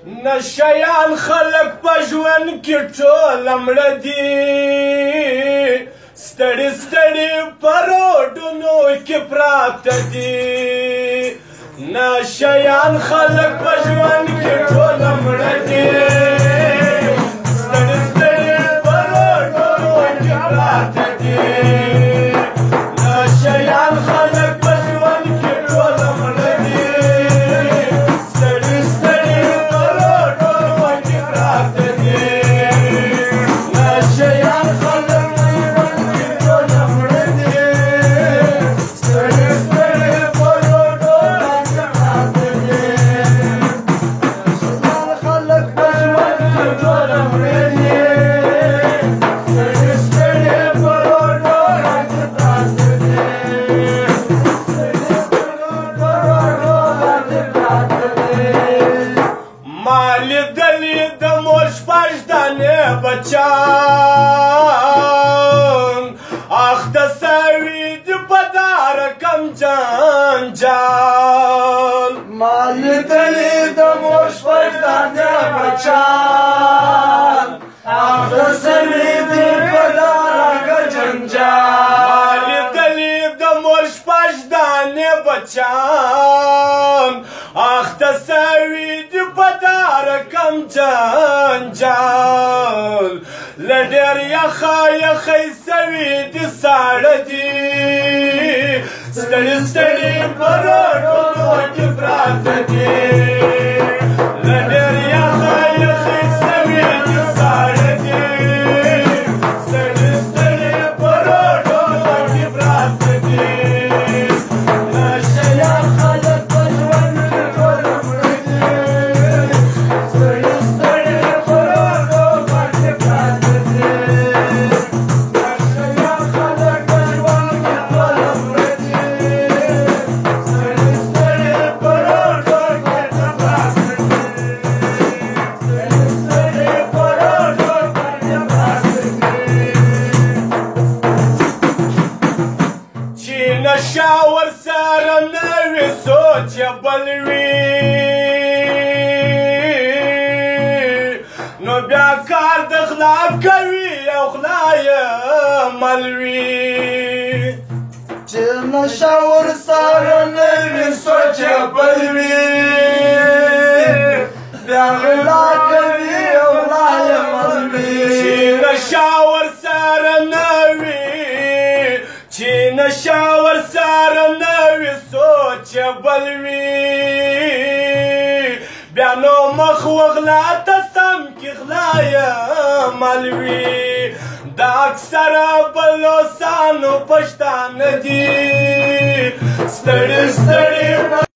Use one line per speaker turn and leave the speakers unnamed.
نشیان خلق په ژوند کې ټوله مړه دي ستړي ستړي په روډونو کې پراته دي نشیان خلق په ژوند کې ټوله مړه دي ستړي ستړي په روډونو کې پراته دي نشیان خلق په ژوند کې ټوله مړه دي ستړي ستړي په روډونو کې پراته دي نشیان خلق په ژوند کې ټوله مړه دي ستړي ستړي په روډونو کې پراته دي نشیان خلق په ژوند کې ټوله مړه دي ستړي ستړي په روډونو کې پراته دي ما لیدلي د مور شپږ دانې بچان اخته سوي دي په دا رقم جنجال
ما لیدلي د مور شپږ دانې بچان اخته سوي دي په دا رقم جنجال
ما لیدلي د مور شپږ دانې بچان اخته سوي دي په دا رقم جنجال له ډېر یخه یخی سوي دي ساړه دي ستړي ستړي په روډونو کې پراته دي له ډېر یخه یخی سوي دي ساړه دي ستړي ستړي په روډونو کې پراته دي
نشیان خلق په ژوند کې ټوله مړه دي ستړي ستړي په روډونو کې پراته دي نشیان خلق په ژوند کې ټوله مړه دي ستړي ستړي په روډونو کې پراته دي ستړي ستړي په روډونو کې پراته دي
چې نشه ورسره نه وي سوچ یې بل وي نو بیا کار د غلا کوي او غلا یې مل وي
چې نشه ورسره نه وي سوچ یې بل وي بیا غلا کوي او غلا یې مل وي
چې نشه ورسره نه وي چې نشه ورسره نه وي سوچ یې بل وي بیا نو مخ وغلا ته سم کې غلا یې مل وي دا اکثره بلوڅانو پښتانه دي ستړي ستړي